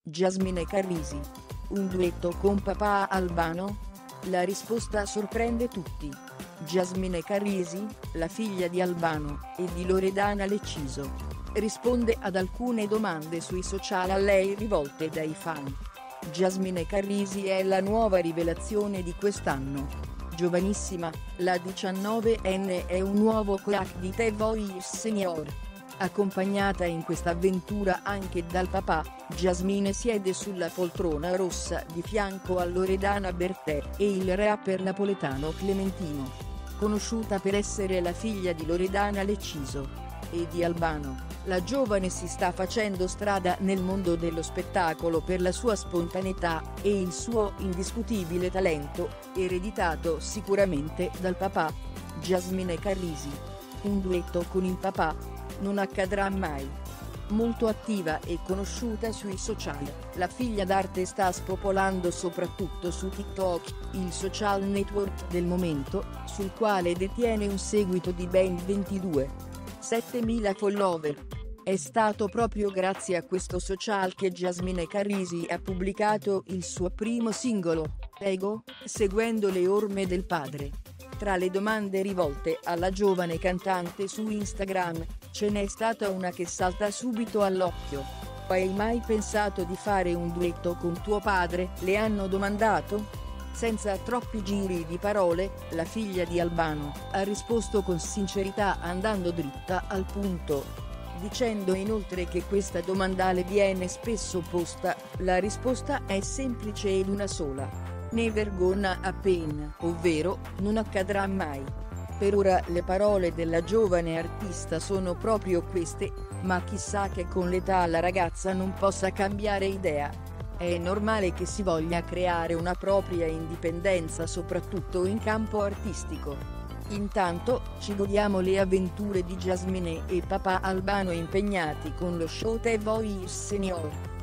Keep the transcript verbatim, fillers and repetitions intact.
Jasmine Carrisi. Un duetto con papà Albano? La risposta sorprende tutti. Jasmine Carrisi, la figlia di Albano e di Loredana Lecciso, risponde ad alcune domande sui social a lei rivolte dai fan. Jasmine Carrisi è la nuova rivelazione di quest'anno. Giovanissima, la diciannovenne è un nuovo crack di The Voice Senior. Accompagnata in questa avventura anche dal papà, Jasmine siede sulla poltrona rossa di fianco a Loredana Bertè e il rapper napoletano Clementino. Conosciuta per essere la figlia di Loredana Lecciso e di Albano, la giovane si sta facendo strada nel mondo dello spettacolo per la sua spontaneità e il suo indiscutibile talento, ereditato sicuramente dal papà. Jasmine Carrisi. Un duetto con il papà? Non accadrà mai. Molto attiva e conosciuta sui social, la figlia d'arte sta spopolando soprattutto su TikTok, il social network del momento, sul quale detiene un seguito di ben ventidue virgola settemila follower. È stato proprio grazie a questo social che Jasmine Carrisi ha pubblicato il suo primo singolo, Ego, seguendo le orme del padre. Tra le domande rivolte alla giovane cantante su Instagram, ce n'è stata una che salta subito all'occhio. Hai mai pensato di fare un duetto con tuo padre? Le hanno domandato. Senza troppi giri di parole, la figlia di Albano ha risposto con sincerità andando dritta al punto, dicendo inoltre che questa domanda le viene spesso posta. La risposta è semplice ed una sola: never gonna happen, ovvero, non accadrà mai. Per ora le parole della giovane artista sono proprio queste, ma chissà che con l'età la ragazza non possa cambiare idea. È normale che si voglia creare una propria indipendenza soprattutto in campo artistico. Intanto, ci godiamo le avventure di Jasmine e papà Albano impegnati con lo show The Voice Senior.